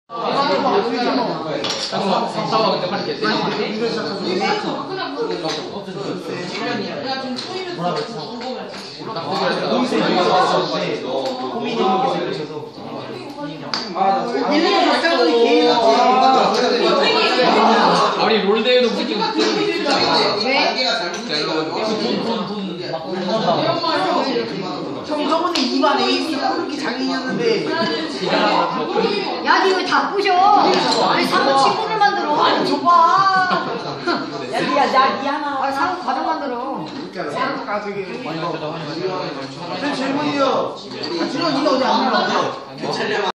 상사가 근데 하는 게 아니 롤대회도 무조건 형 저번에 2반 A가 그렇게 장인이었는데 야, 니 왜 다 부셔? 아니, 상호 친구를 만들어. 줘봐. 야, 니 하나. 아니, 상호 과정 만들어. 가족이 제일 먼저. 지금 니가 어디 안 올라와?